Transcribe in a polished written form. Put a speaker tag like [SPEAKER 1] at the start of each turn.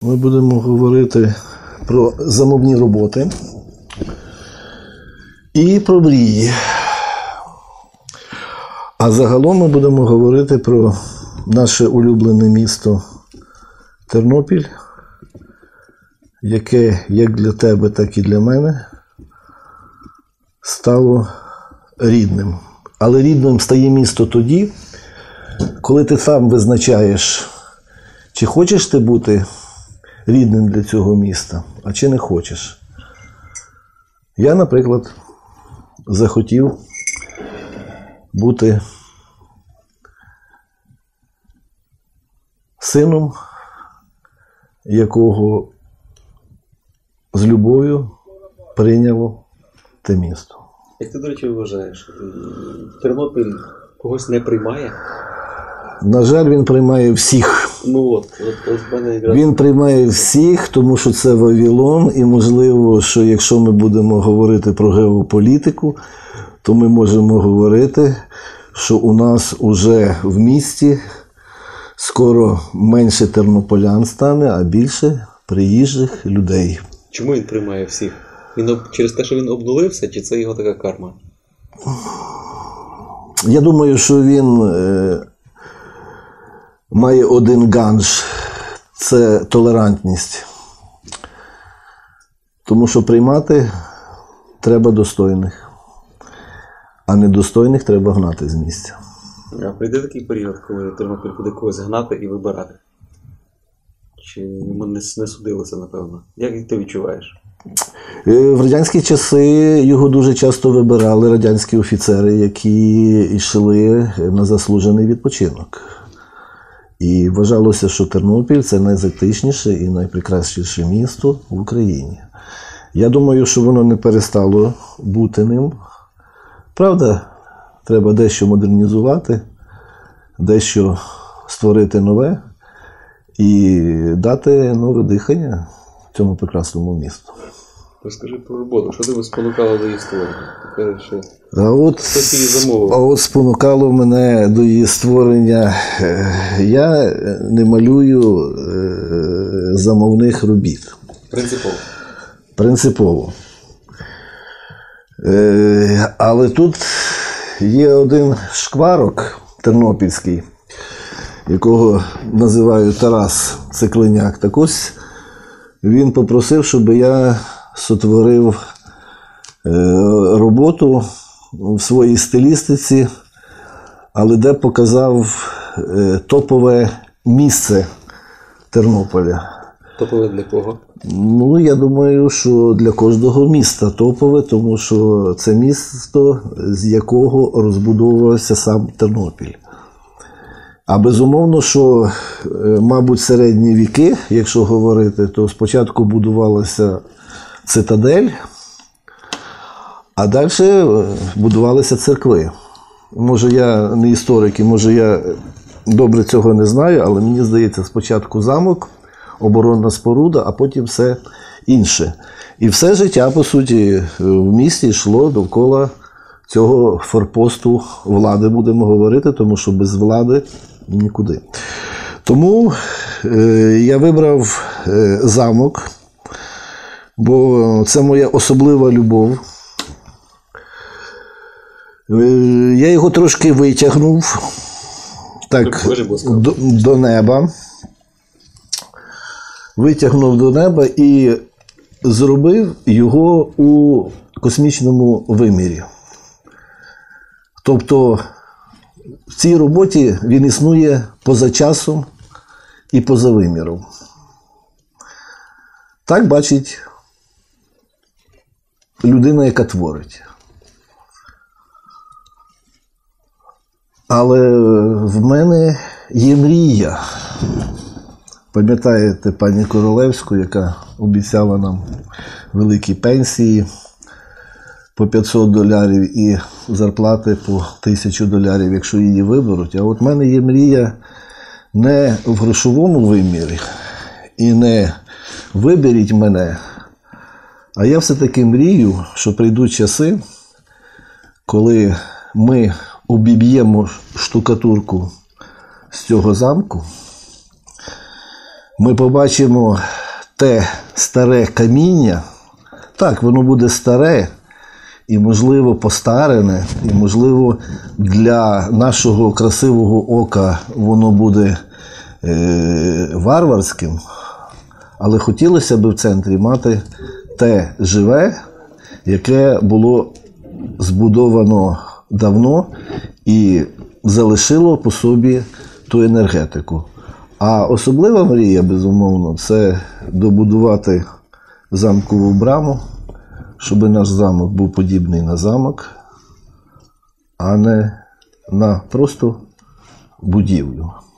[SPEAKER 1] Ми будемо говорити про замовні роботи і про мрії. А загалом ми будемо говорити про наше улюблене місто Тернопіль, яке як для тебе, так і для мене стало рідним. Але рідним стає місто тоді, коли ти сам визначаєш, чи хочеш ти бути рідним для цього міста, а чи не хочеш. Я, наприклад, захотів бути сином, якого з любов'ю прийняло те місто.
[SPEAKER 2] Як ти, до речі, вважаєш, Тернопіль когось не приймає?
[SPEAKER 1] На жаль, він приймає всіх. Він приймає всіх, тому що це Вавилон, і можливо, що якщо ми будемо говорити про геополітику, то ми можемо говорити, що у нас уже в місті скоро менше тернополян стане, а більше приїжджих людей.
[SPEAKER 2] Чому він приймає всіх? Він через те, що він обнулився, чи це його така карма?
[SPEAKER 1] Я думаю, що він має один ганж – це толерантність. Тому що приймати треба достойних, а недостойних треба гнати з місця.
[SPEAKER 2] А прийде такий період, коли Тернопіль буде когось гнати і вибирати? Чи йому не судилося, напевно? Як ти відчуваєш?
[SPEAKER 1] В радянські часи його дуже часто вибирали радянські офіцери, які йшли на заслужений відпочинок. І вважалося, що Тернопіль – це найзатишніше і найпрекрасніше місто в Україні. Я думаю, що воно не перестало бути ним. Правда, треба дещо модернізувати, дещо створити нове і дати нове дихання цьому прекрасному місту.
[SPEAKER 2] Розкажи про роботу. Що тебе спонукало до її створення? Ти кажеш, що
[SPEAKER 1] хтось
[SPEAKER 2] її замовив?
[SPEAKER 1] А от спонукало мене до її створення. Я не малюю замовних робіт.
[SPEAKER 2] Принципово?
[SPEAKER 1] Принципово. Але тут є один шкварок тернопільський, якого називають Тарас Циклиняк. Так ось він попросив, щоб я сотворив роботу в своїй стилістиці, але де показав топове місце Тернополя.
[SPEAKER 2] Топове для кого?
[SPEAKER 1] Ну, я думаю, що для кожного міста топове, тому що це місто, з якого розбудовувався сам Тернопіль. А безумовно, що, мабуть, середні віки, якщо говорити, то спочатку будувалася цитадель, а далі будувалися церкви. Може, я не історик, і може, я добре цього не знаю, але мені здається, спочатку замок, оборонна споруда, а потім все інше. І все життя, по суті, в місті йшло довкола цього форпосту влади, будемо говорити, тому що без влади нікуди. Тому я вибрав замок, бо це моя особлива любов. Я його трошки витягнув так, до неба. Витягнув до неба і зробив його у космічному вимірі. Тобто в цій роботі він існує поза часом і поза виміром. Так бачить людина, яка творить. Але в мене є мрія. Пам'ятаєте пані Королевську, яка обіцяла нам великі пенсії по $500 і зарплати по $1000, якщо її виберуть. А от в мене є мрія не в грошовому вимірі і не виберіть мене, а я все-таки мрію, що прийдуть часи, коли ми обіб'ємо штукатурку з цього замку, ми побачимо те старе каміння. Так, воно буде старе і, можливо, постарене, і, можливо, для нашого красивого ока воно буде варварським, але хотілося б в центрі мати те живе, яке було збудовано давно і залишило по собі ту енергетику. А особлива мрія, безумовно, це добудувати замкову браму, щоб наш замок був подібний на замок, а не на просто будівлю.